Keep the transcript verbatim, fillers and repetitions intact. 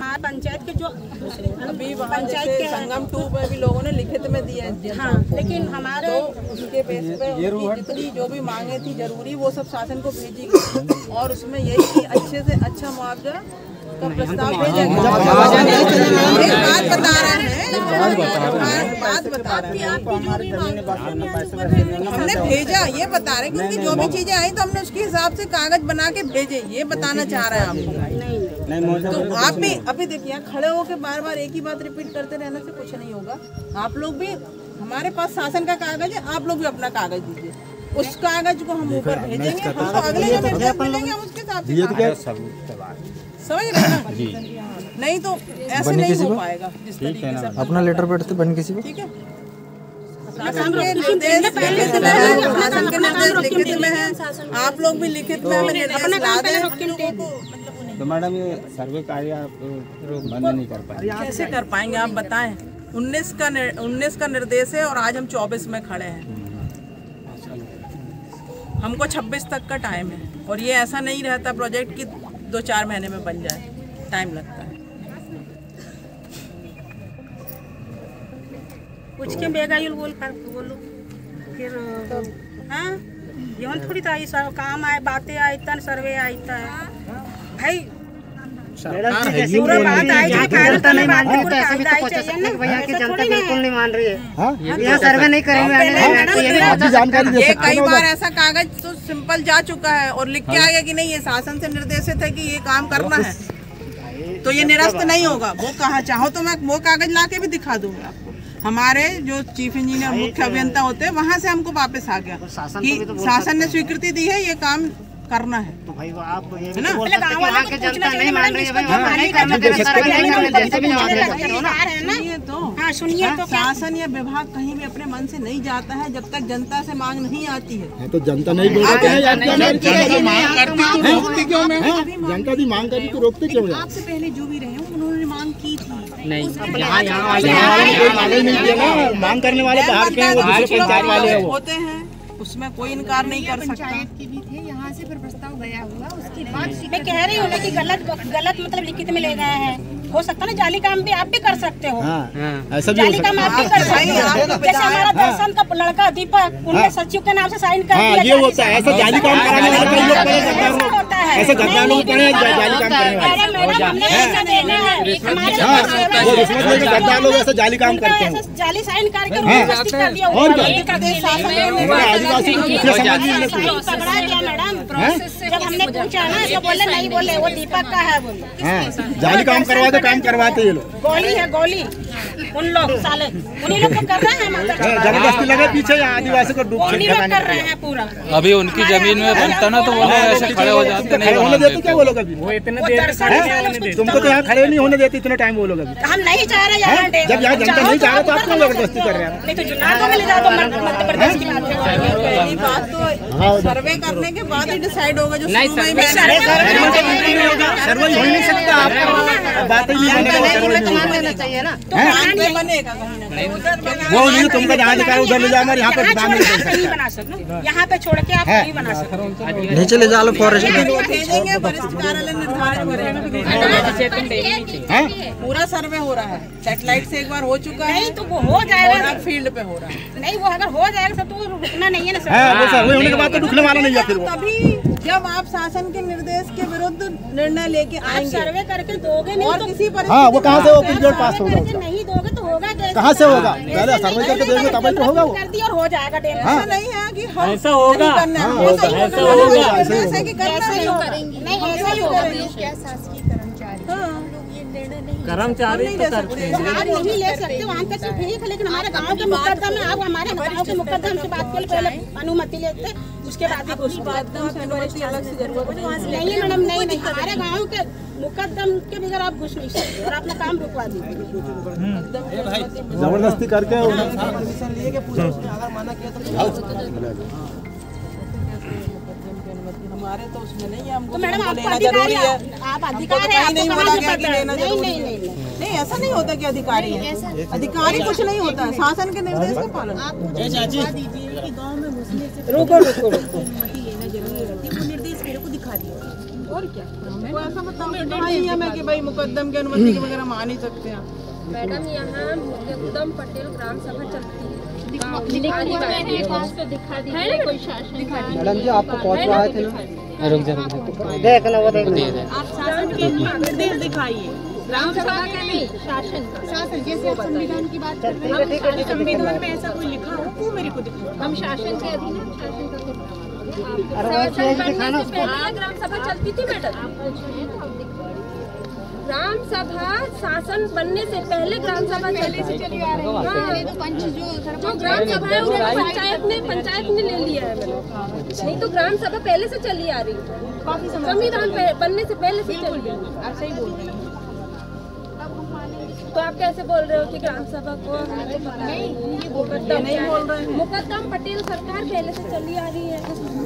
हमारे पंचायत के जो अभी वहाँ जैसे संगम टू में भी लोगों ने लिखित में दिया है। हाँ, लेकिन हमारे तो उसके बेस पे उनकी जितनी जो भी मांगे थी जरूरी वो सब शासन को भेजी गई और उसमें यही कि अच्छे से अच्छा मुआवजा का प्रस्ताव भेजा गया। बात बता रहे हैं, बात बता रहे हैं, हमने भेजा ये बता रहे क्योंकि जो भी चीजें आई तो हमने उसके हिसाब से कागज बना के भेजे, ये बताना चाह रहे हैं आपको। तो आप भी अभी देखिए खड़े होकर बार बार एक ही बात रिपीट करते रहने से कुछ नहीं होगा। आप लोग भी, हमारे पास शासन का कागज है, आप लोग भी अपना कागज दीजिए, उस कागज को हम ऊपर भेजेंगे, हम तो अगले जो निर्देश मिलेंगे हम उसके हिसाब से समझ रहे ना। नहीं तो ऐसे नहीं हो पाएगा जिस तरीके से अपना लेटर पैड से बन किसी को, ठीक है। शासन के निर्देश लिखित में है, शासन के निर्देश लिखित में है, आप लोग भी लिखित में हमें निर्देश ला दें। तो मैडम ये सर्वे कार्य आप बंद नहीं कर पाएंगे? कैसे कर पाएंगे आप बताएं? उन्नीस का उन्नीस का निर्देश है और आज हम चौबीस में खड़े हैं, हमको छब्बीस तक का टाइम है और ये ऐसा नहीं रहता प्रोजेक्ट की दो चार महीने में बन जाए, टाइम लगता है। कुछ के बेगायुल बोल कर बोलो फिर हाँ ये थोड़ी था, ये सब काम आए, बातें आई तन सर्वे आई था भाई, पूरा बात आई है, फायदा नहीं मान रही, पैसे भी तो पचास लाख भैया की जनता बिल्कुल नहीं मान रही है, यहाँ सर्वे नहीं करेंगे। ये कई बार ऐसा कागज तो सिंपल जा चुका है और लिख के आ गया कि नहीं ये शासन से निर्देशित है कि ये काम करना है, तो ये निरस्त नहीं होगा। वो कहा चाहो तो मैं वो कागज ला के भी दिखा दूंगा आपको। हमारे जो चीफ इंजीनियर मुख्य अभियंता होते हैं वहाँ से हमको वापस आ गया कि शासन ने स्वीकृति दी है, ये काम करना है। तो भाई आप ये भी तो बोल सकते हैं कि यहाँ की जनता नहीं मान रही है, भाई वहाँ नहीं करना देना, सर्वे नहीं करना जैसे भी सुनिए तो, हाँ सुनिए तो, शासन या विभाग कहीं भी अपने मन से नहीं जाता है जब तक जनता से मांग नहीं आती है। तो जनता नहीं बोलती है, जनता की मांग करती तो रोकते क्यों? आपसे पहले जो भी रहे उन्होंने मांग की थी नहीं, मांग करने वाले बाहर के हैं, वो दूसरे पंचायत वाले होते हैं, उसमें कोई इनकार नहीं कर सकता। के भी थे, यहाँ से फिर प्रस्ताव गया हुआ, उसके बाद मैं कह रही हूँ ना कि गलत गलत मतलब लिखित में ले गए हैं, हो सकता है ना जाली काम भी आप भी कर सकते हो। हाँ, ऐसा भी जाली काम आप भी कर सकते हो, जैसे हमारा दर्शन का लड़का दीपक, उनने सचिव के नाम से साइन कर दिया। ये होता है, ऐसा जाली काम कराने वाले कई लोग पड़े होता है, ऐसे गद्दार लोग पड़े जाली काम करने वाले। मैडम हमने ऐसा देना है, वो रिश्वत लेके गद्दार लोग ऐसे जाली काम करते हैं, जाली साइन करके उपस्थित कर दिया। और आदिवासी को दूसरे समाज में पकड़ा गया मैडम, जब हमने पूछा ना तो बोले नहीं, बोले वो दीपक का है, बोले जाली काम करवा दो, काम करवाते ये लोग। गोली है गोली, उन लोग साले उन्हीं लोग तो कर रहे हैं, मतलब जबरदस्ती लगे पीछे आदिवासी को डूब उन्हीं लोग कर रहे हैं पूरा। अभी उनकी जमीन में बनता ना तो वो लोग ऐसे खड़े हो जाते, नहीं होने देते क्या वो लोग अभी? वो इतने देर तुमको तो यहाँ खड़े नहीं होने देते इतना टाइम वो लोग अभी। हम नहीं चाह रहे यहाँ, जब यहाँ जनता नहीं चाह रहे तो आप क्यों जबरदस्ती कर रहे हैं? नहीं तो चुनाव में ले जाओ, मध्य प्रदेश की बात है। पहली बात तो सर्वे करने के बाद ही डिसाइड होगा जो नहीं, सर्वे सर्वे हो ही नहीं सकता, आप बात ही नहीं लेना चाहिए ना, बनेगा कहीं ना वो नहीं, तुमको जहाँ दिखा उधर ले जाओ, हमारे यहाँ पे नहीं बना सकते, यहाँ पे छोड़ के आप नहीं बना सकते। नीचे ले जाओ फॉरेस्ट में, भेजेंगे, वरिष्ठ कार्यालय निर्धारित करेगा। पूरा सर्वे हो रहा है, सैटेलाइट से एक बार हो चुका है, नहीं तो वो हो जाएगा, फील्ड पे हो रहा है। नहीं वो अगर हो जाएगा तो रुकना नहीं है ना, वो सर्वे होने के बाद तो रुकने वाला नहीं है। फिर तभी जब आप शासन के निर्देश के विरुद्ध निर्णय लेके आएंगे, सर्वे करके दोगे नहीं और तो किसी पर हाँ, वो कहाँ से वो पीरियड पास होगा? नहीं दोगे तो होगा कैसे? कहाँ से होगा? पहले सर्वे करके देंगे तब तो होगा वो। कर दिया और हो जाएगा। ऐसा नहीं है कि हम ऐसा होगा, ऐसा होगा, ऐसा कि करना नहीं होगा, करेंगे, नहीं ऐसा ही होगा। क्या शासकीय कर्मचारी हम लोग ये निर्णय नहीं कर्मचारी तो करते हैं, आप नहीं ले सकते वहाँ तक ठीक है, लेकिन हमारे गांव के मुकदमे में आप हमारे गांव के मुकदमे से बात कर, पहले अनुमति लेते उसके बाद ही कुछ बात अलग से जरूरत नहीं मैडम, नहीं नहीं हमारे गाँव के मुकदम के बगैर आप घुस नहीं सकते और अपना काम रुकवा दीजिए जबरदस्ती करके हमारे तो उसमें नहीं है, हमको तो मैडम आपको लेना अधिकार जरूरी है। है, आप अधिकार है, नहीं आपको नहीं कहाँ बोला से गया कि पता है? लेना नहीं जरूरी नहीं है। नहीं नहीं ऐसा नहीं होता कि अधिकारी है, अधिकारी कुछ नहीं होता है, शासन के निर्देश का पालन। आप मुझे बता दीजिए कि गांव में घुसने से रुको रुको रुको अनुमति लेना जरूरी रहती है, वो निर्देश मेरे को दिखा दिया। और क्या हमको ऐसा बताओ नियम है कि भाई मुकदम की अनुमति के वगैरह मान ही सकते हैं। मैडम यहाँ मुकदम पटेल ग्राम सभा चलती है। कोई शासन मैडम जी आपको कौन सा आए थे ना रुक जा रुक जा देख ना वो देख आप शासन के निर्देश दिखाइए। ग्राम सभा का नहीं, शासन का। शासन जैसे आप संविधान की बात कर रहे हैं, संविधान में ऐसा कोई लिखा हो वो मेरे को दिखाओ। हम शासन के अधीन हैं, शासन का शासन बनने से पहले ग्राम सभा चलती थी मैडम। ग्राम सभा शासन बनने से पहले ग्राम सभा चली से चली आ रही है। जो ग्राम सभा है उसको पंचायत ने पंचायत ने ले लिया है मैडम, नहीं तो ग्राम सभा पहले से चली आ रही है। संविधान बनने से पहले से चली आ रही है। आप सही बोल रही हैं। तो आप कैसे बोल रहे हो कि ग्राम सभा को नहीं, ये नहीं बोल रहे हैं। मुकदम पटेल सरकार पहले से चली आ रही है।